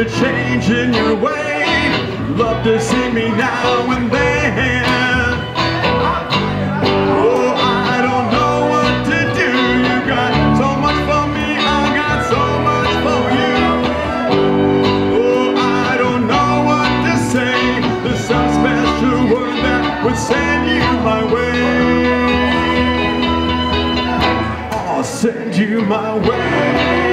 changing your way. Love to see me now and then. Oh, I don't know what to do. You got so much for me, I got so much for you. Oh, I don't know what to say. There's some special word that would send you my way. I'll send you my way.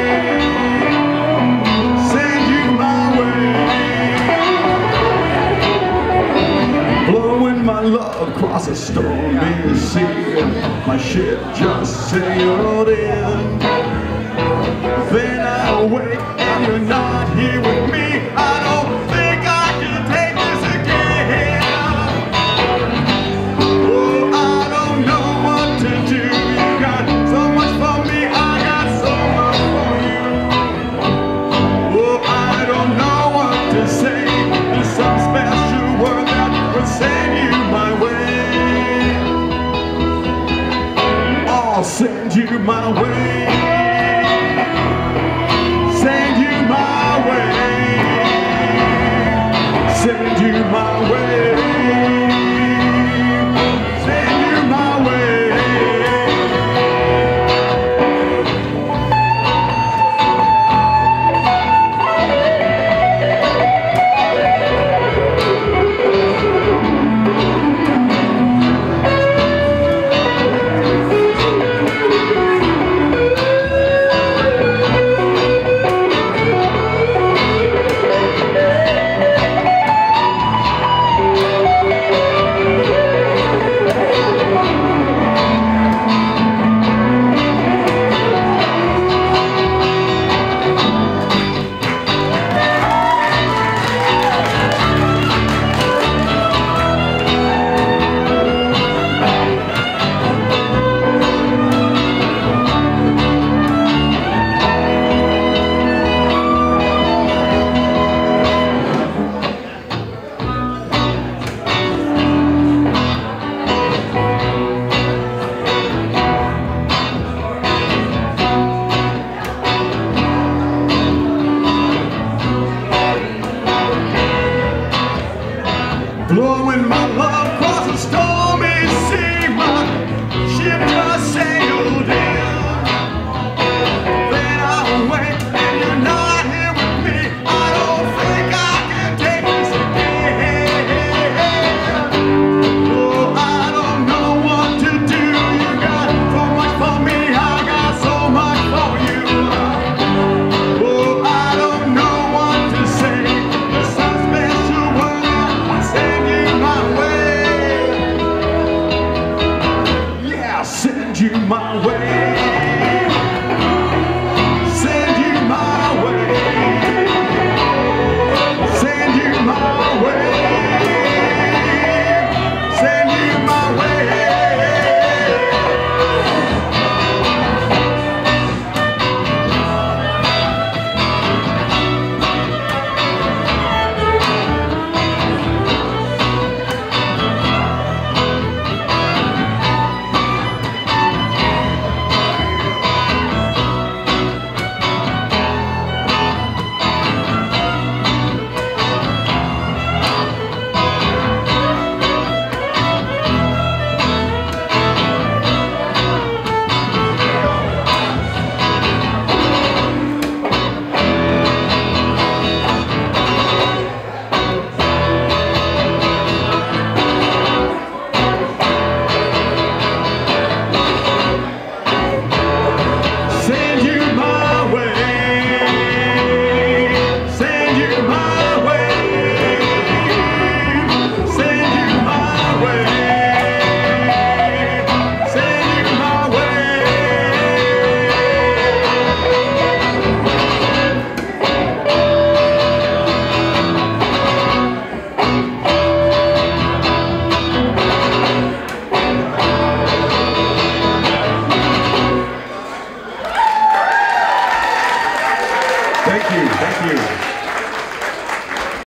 My love across a stormy sea, my ship just sailed in. Then I wake and you're not here with me. I don't think I can take this again. Oh, I don't know what to do. You got so much for me, I got so much for you. Oh, I don't know what to say. There's some special word that would send you my way. I'll send you my way. Send you my way. Send you my way. Send you my way. Blowing my love across a stormy sea, my ship just sailed in. Then I wait and you're not here with me. I don't think I can take this again. Oh, I don't know what to do. You got so much for me, I got so much for you. Oh, I don't know what to say. There's some special word that would send you my way. Yeah, I'll send you my way.